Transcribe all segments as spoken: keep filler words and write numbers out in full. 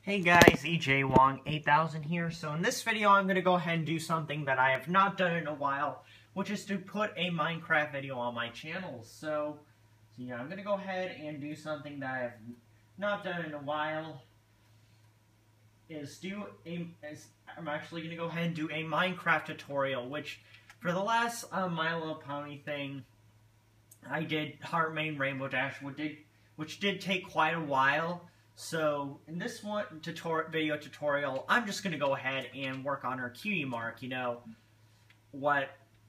Hey guys, E J Wong eight thousand here. So in this video I'm going to go ahead and do something that I have not done in a while, which is to put a Minecraft video on my channel. So, so yeah, I'm going to go ahead and do something that I have not done in a while. Is do a, is, I'm actually going to go ahead and do a Minecraft tutorial, which for the last uh, My Little Pony thing, I did Heart Main Rainbow Dash, which did, which did take quite a while. So, in this one tutor video tutorial, I'm just going to go ahead and work on her cutie mark, you know, what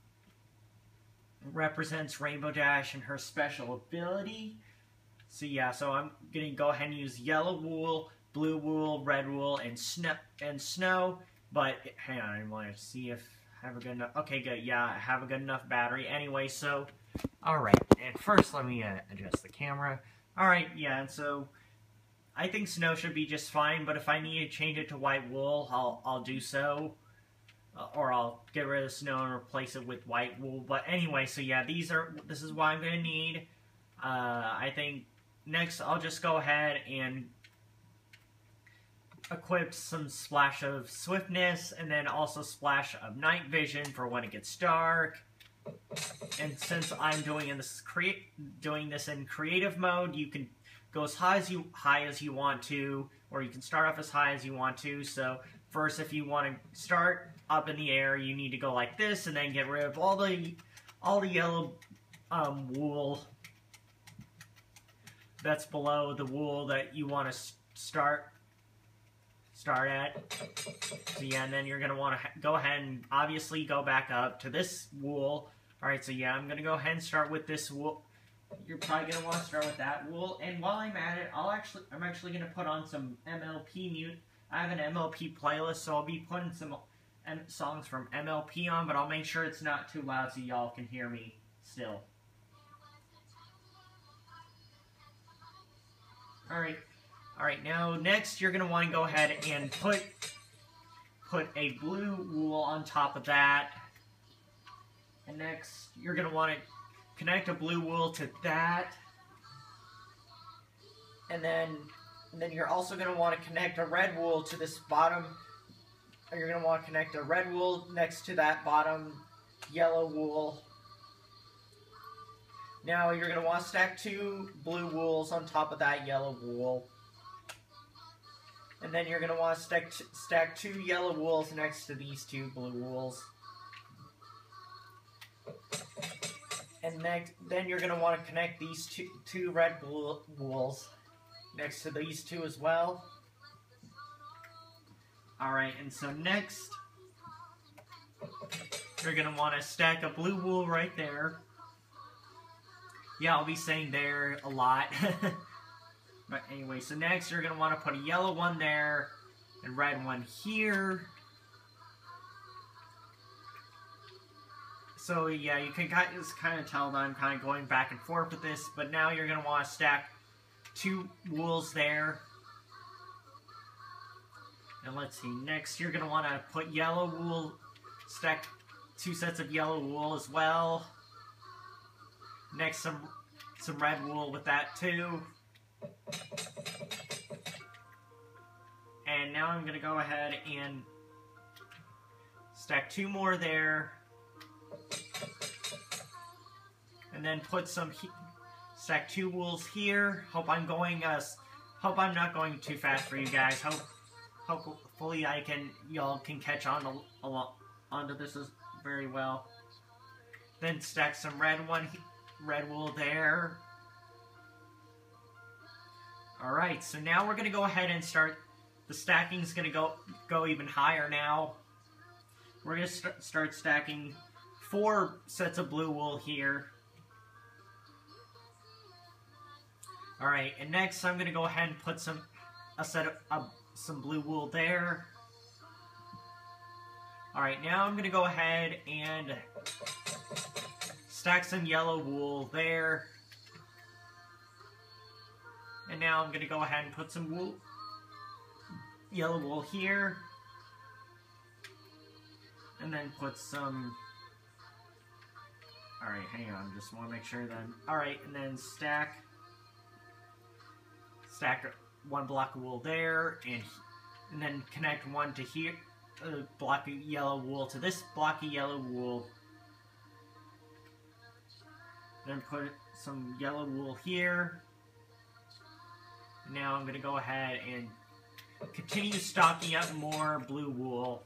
represents Rainbow Dash and her special ability. So yeah, so I'm going to go ahead and use yellow wool, blue wool, red wool, and snow, and snow. But, hang on, I want to see if I have a good enough, okay, good, yeah, I have a good enough battery. Anyway, so, alright, and first let me uh, adjust the camera. Alright, yeah, and so I think snow should be just fine, but if I need to change it to white wool, I'll, I'll do so. Uh, or I'll get rid of the snow and replace it with white wool. But anyway, so yeah, these are, this is what I'm going to need. Uh, I think next I'll just go ahead and equip some splash of swiftness, and then also splash of night vision for when it gets dark. And since I'm doing in this create doing this in creative mode, you can go as high as you high as you want to, or you can start off as high as you want to. So first, if you want to start up in the air, you need to go like this, and then get rid of all the all the yellow um, wool that's below the wool that you want to start start at. So yeah, and then you're gonna want to go ahead and obviously go back up to this wool. All right, so yeah, I'm gonna go ahead and start with this wool. You're probably gonna want to start with that wool, and while I'm at it, I'll actually I'm actually gonna put on some M L P mute. I have an M L P playlist, so I'll be putting some M songs from M L P on, but I'll make sure it's not too loud so y'all can hear me still. All right, all right. Now next, you're gonna want to go ahead and put put a blue wool on top of that, and next you're gonna want to connect a blue wool to that, and then and then you're also going to want to connect a red wool to this bottom. You're going to want to connect a red wool next to that bottom yellow wool. Now you're going to want to stack two blue wools on top of that yellow wool, and then you're going to want to stack stack two yellow wools next to these two blue wools. And next, then you're going to want to connect these two, two red wools next to these two as well. Alright, and so next, you're going to want to stack a blue wool right there. Yeah, I'll be saying there a lot. But anyway, so next you're going to want to put a yellow one there, and red one here. So yeah, you can just kind of tell that I'm kind of going back and forth with this, but now you're going to want to stack two wools there. And let's see, next you're going to want to put yellow wool, stack two sets of yellow wool as well. Next, some, some red wool with that too. And now I'm going to go ahead and stack two more there. And then put some, stack two wools here. Hope I'm going, uh, hope I'm not going too fast for you guys. Hope, hopefully I can, y'all can catch on a, a, onto this as very well. Then stack some red one, red wool there. Alright, so now we're going to go ahead and start, the stacking is going to go, go even higher now. We're going to st start stacking four sets of blue wool here. Alright, and next I'm going to go ahead and put some a set of uh, some blue wool there. Alright, now I'm going to go ahead and stack some yellow wool there. And now I'm going to go ahead and put some wool, yellow wool here. And then put some... Alright, hang on, just want to make sure then. Alright, and then stack... Stack one block of wool there, and and then connect one to here, a block of yellow wool to this block of yellow wool. Then put some yellow wool here. Now I'm going to go ahead and continue stocking up more blue wool.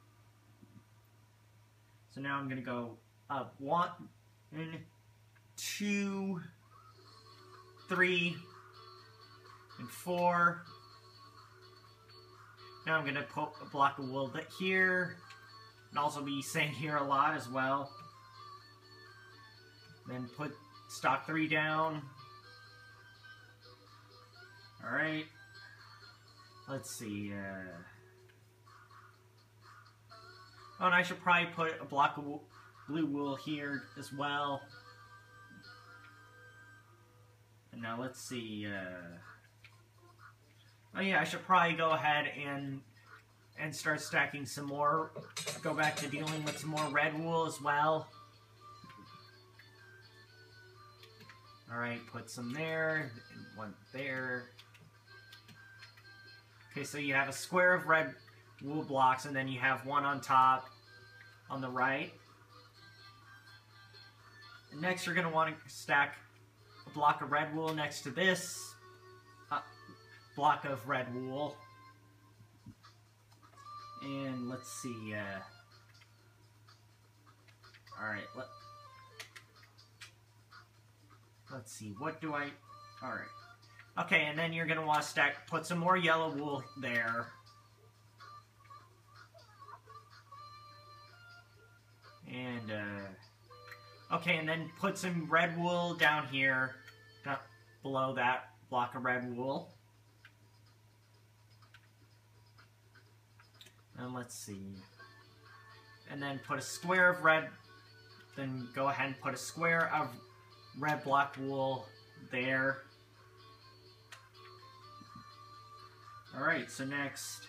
So now I'm going to go up one, two, three, and four. Now I'm going to put a block of wool here, and also be saying here a lot as well. Then put stock three down. Alright. Let's see. Uh... Oh, and I should probably put a block of wool, blue wool here as well. And now let's see. Uh... Oh yeah, I should probably go ahead and and start stacking some more. Go back to dealing with some more red wool as well. Alright, put some there, and one there. Okay, so you have a square of red wool blocks, and then you have one on top, on the right. And next, you're going to want to stack a block of red wool next to this uh, block of red wool. And let's see, uh... Alright, let... Let's see, what do I... Alright. Okay, and then you're going to want to stack, put some more yellow wool there. And, uh... okay, and then put some red wool down here, down below that block of red wool. And let's see. And then put a square of red, then go ahead and put a square of red block wool there. Alright, so next.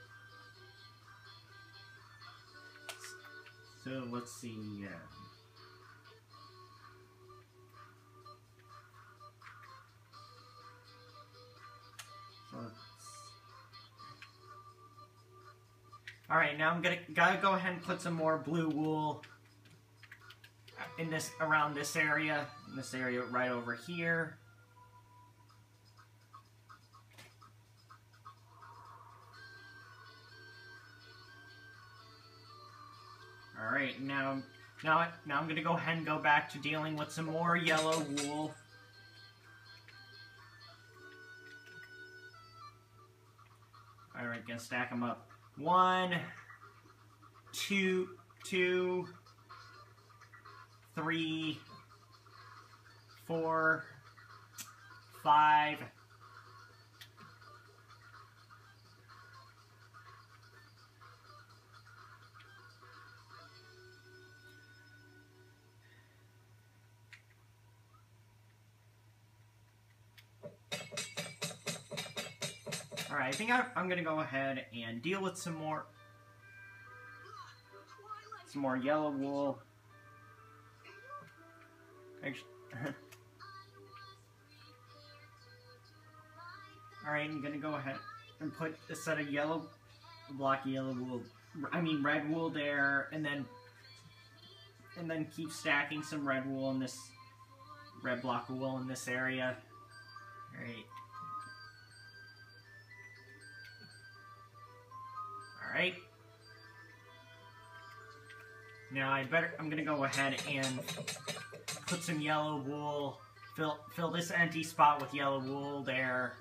So let's see. Uh, so let's, Alright, now I'm gonna gotta go ahead and put some more blue wool in this around this area, in this area right over here. All right, now, now, now I'm gonna go ahead and go back to dealing with some more yellow wool. All right, gonna stack them up. One, two, two. Three, four, five, all right, I think I, I'm gonna go ahead and deal with some more, some more yellow wool. Actually, alright, I'm gonna go ahead and put a set of yellow, block of yellow wool, I mean red wool there, and then, and then keep stacking some red wool in this, red block of wool in this area. Alright. Alright. Now I better, I'm gonna go ahead and put some yellow wool, fill, fill this empty spot with yellow wool there.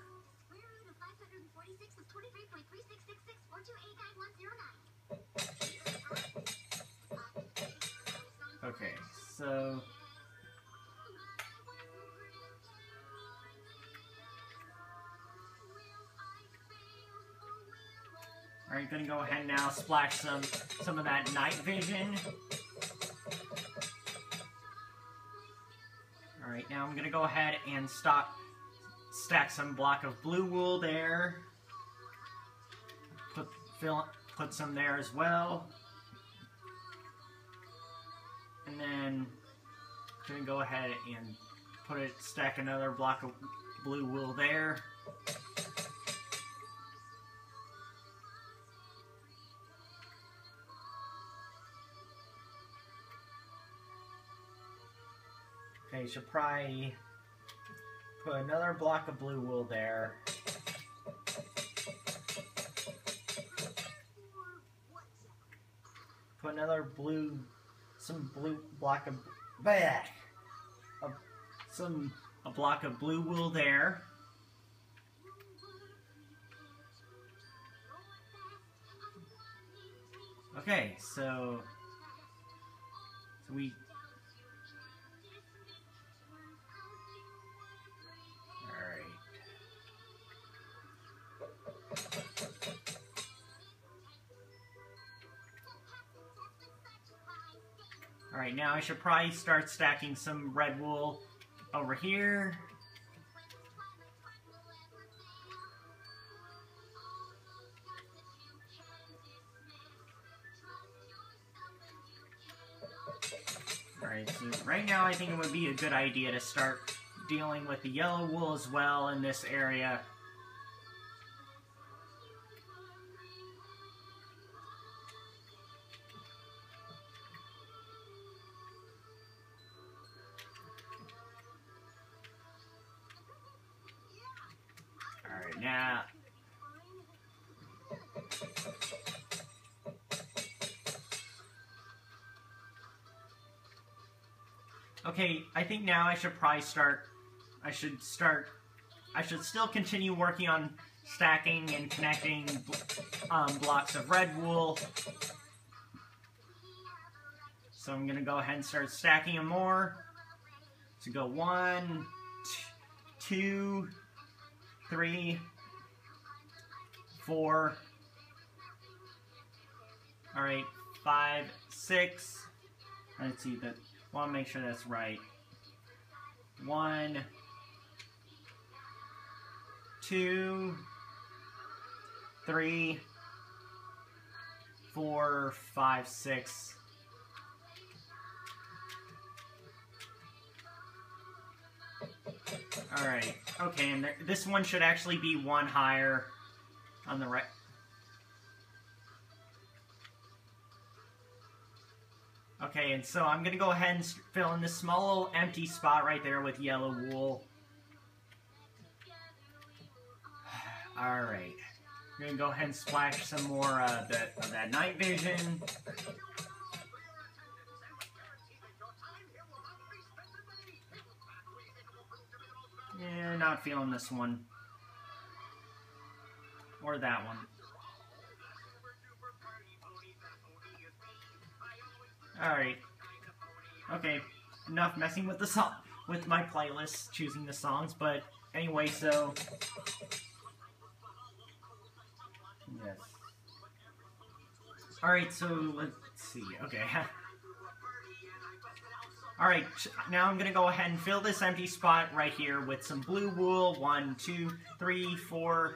Okay, so... Alright, gonna go ahead now, splash some, some of that night vision. Alright, now I'm gonna go ahead and stock, stack some block of blue wool there. Put, fill, put some there as well. And then, gonna go ahead and put it, stack another block of blue wool there. Okay, should probably put another block of blue wool there. Put another blue, some blue block of, bleh, a, some a block of blue wool there. Okay, so so we. Alright, now I should probably start stacking some red wool over here. Alright, so right now I think it would be a good idea to start dealing with the yellow wool as well in this area. Alright, now... Okay, I think now I should probably start... I should start... I should still continue working on stacking and connecting um, blocks of red wool. So I'm going to go ahead and start stacking them more. So go one, two, three, four, alright, five, six, let's see, that, want to make sure that's right, one, two, three, four, five, six, alright, okay, and th this one should actually be one higher on the right. Okay, and so I'm going to go ahead and fill in this small little empty spot right there with yellow wool. Alright, I'm going to go ahead and splash some more uh, that, of that night vision. Yeah, not feeling this one. Or that one. Alright. Okay, enough messing with the song, with my playlist, choosing the songs, but anyway, so... Yes. Alright, so let's see, okay. Alright, now I'm gonna go ahead and fill this empty spot right here with some blue wool. One, two, three, four...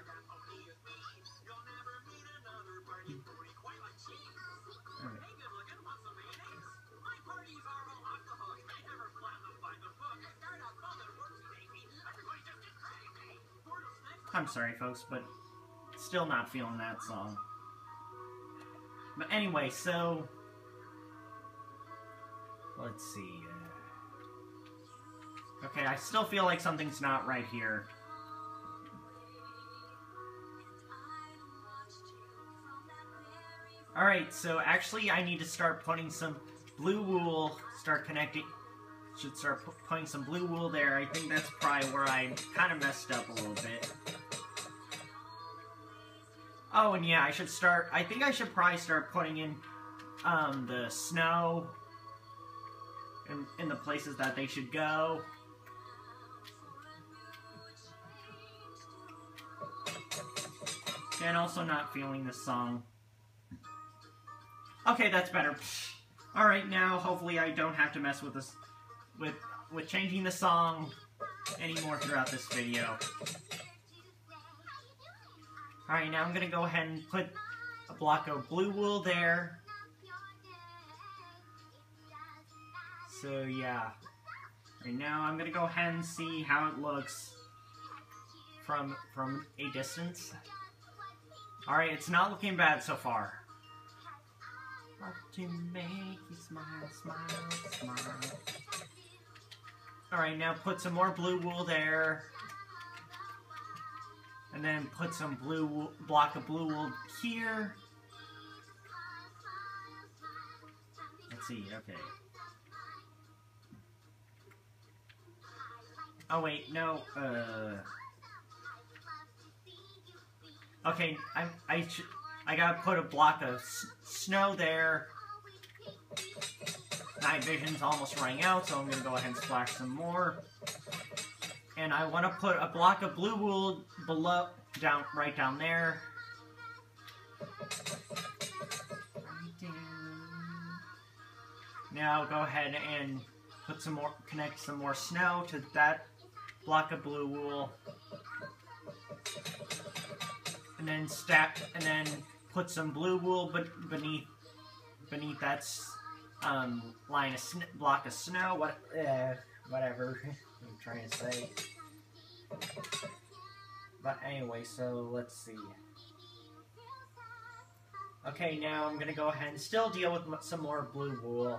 I'm sorry, folks, but still not feeling that song. But anyway, so... Let's see. Uh, okay, I still feel like something's not right here. Alright, so actually I need to start putting some blue wool, start connecting... Should start putting some blue wool there. I think that's probably where I kind of messed up a little bit. Oh, and yeah, I should start... I think I should probably start putting in um, the snow in, in the places that they should go. And also not feeling this song. Okay, that's better. Alright, now hopefully I don't have to mess with this... with with changing the song anymore throughout this video. Alright, now I'm going to go ahead and put a block of blue wool there. So, yeah. Right now, I'm going to go ahead and see how it looks from, from a distance. Alright, it's not looking bad so far. To make you smile, smile, smile. Alright, now put some more blue wool there. And then put some blue wool, block of blue wool here. Let's see, okay. Oh wait, no, uh... Okay, I, I, sh I gotta put a block of s snow there. Night vision's almost running out, so I'm gonna go ahead and splash some more. And I want to put a block of blue wool below, down, right down there. Right down. Now go ahead and put some more, connect some more snow to that block of blue wool. And then stack, and then put some blue wool beneath, beneath that um, line of sn block of snow. What, uh, whatever. I'm trying to say. But anyway, so let's see. Okay, now I'm gonna go ahead and still deal with some more blue wool.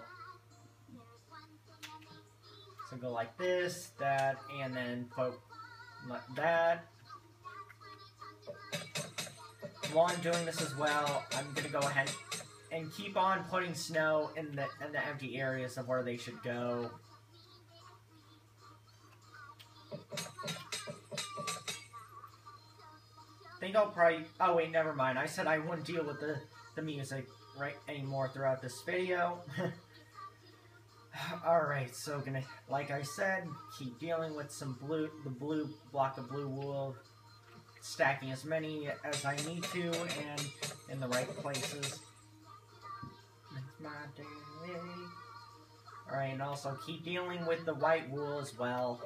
So go like this, that, and then put like that. While I'm doing this as well, I'm gonna go ahead and keep on putting snow in the in the empty areas of where they should go. I think I'll probably... Oh wait, never mind. I said I wouldn't deal with the, the music right anymore throughout this video. Alright, so gonna, like I said, keep dealing with some blue, the blue block of blue wool, stacking as many as I need to, and in the right places. That's my day. Alright, and also keep dealing with the white wool as well.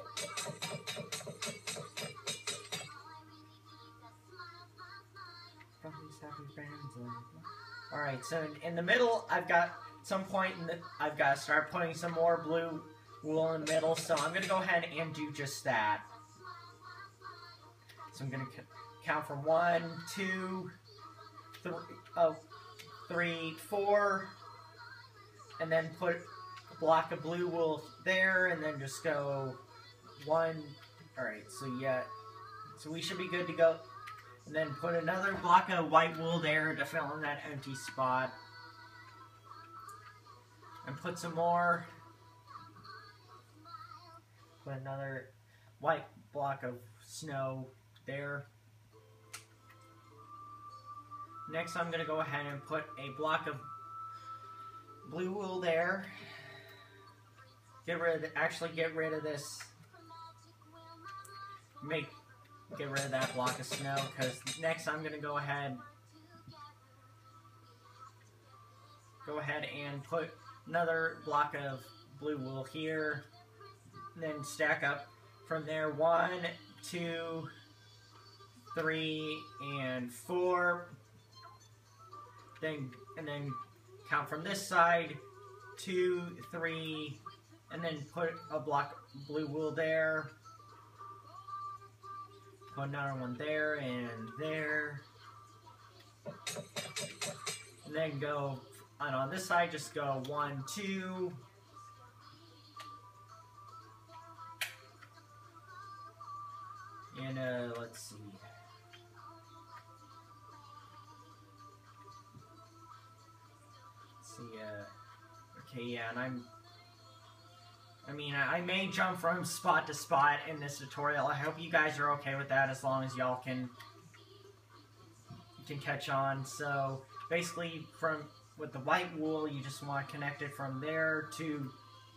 Alright, so in the middle, I've got some point in the, I've got to start putting some more blue wool in the middle, so I'm going to go ahead and do just that. So I'm going to count from one, two, three, oh, three, four, and then put a block of blue wool there, and then just go one. Alright, so yeah, so we should be good to go. And then put another block of white wool there to fill in that empty spot. And put some more. Put another white block of snow there. Next, I'm going to go ahead and put a block of blue wool there. Get rid of the, actually get rid of this. Make Get rid of that block of snow, because next I'm going to go ahead go ahead and put another block of blue wool here, and then stack up from there. One, two, three, and four. Then and then count from this side. Two, three, and then put a block of blue wool there. Put another one there and there. And then go, and on this side, just go one, two. And, uh, let's see. Let's see, uh, okay, yeah, and I'm, I mean, I may jump from spot to spot in this tutorial. I hope you guys are okay with that, as long as y'all can can catch on. So basically, from with the white wool, you just want to connect it from there to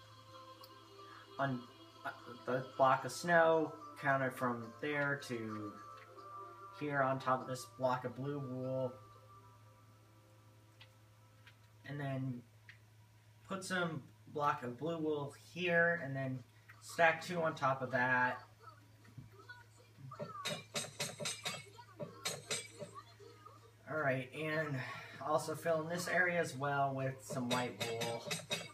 on uh, the block of snow. Count it from there to here on top of this block of blue wool, and then put some block of blue wool here, and then stack two on top of that. Alright, and also fill in this area as well with some white wool.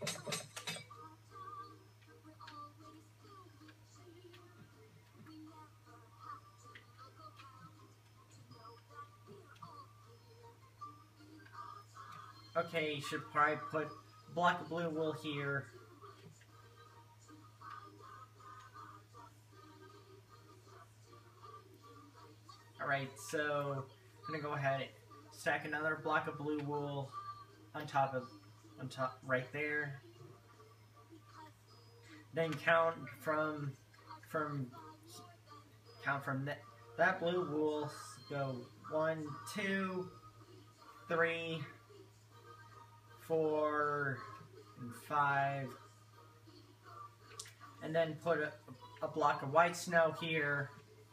Okay, you should probably put block of blue wool here. Alright, so I'm gonna go ahead and stack another block of blue wool on top of, on top, right there. Then count from, from, count from that, that blue wool, go one, two, three, four, and five. And then put a, a block of white snow here.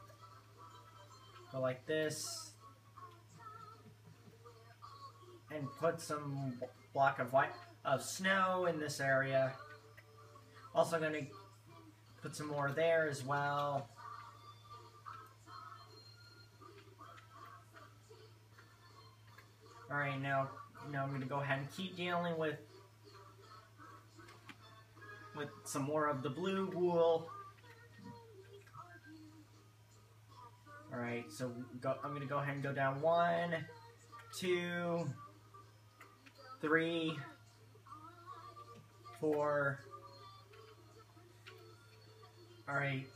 Go like this. And put some block of white of snow in this area. Also going to put some more there as well. Alright, now, now I'm going to go ahead and keep dealing with with some more of the blue wool. Alright, so go, I'm going to go ahead and go down one, two, three, four. Alright.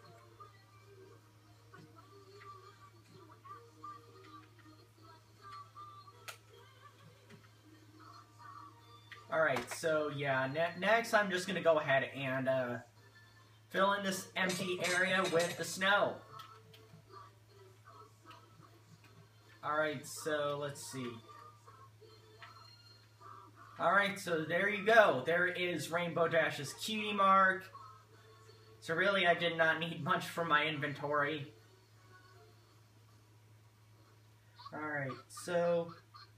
Alright, so yeah, ne next I'm just going to go ahead and uh, fill in this empty area with the snow. Alright, so let's see. Alright, so there you go. There is Rainbow Dash's cutie mark. So really, I did not need much for my inventory. Alright, so...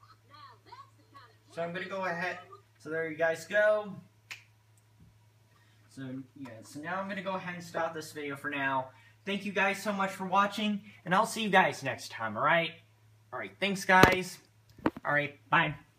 So I'm going to go ahead... So there you guys go. So, yeah, so now I'm going to go ahead and stop this video for now. Thank you guys so much for watching, and I'll see you guys next time, alright? Alright, thanks guys. Alright, bye.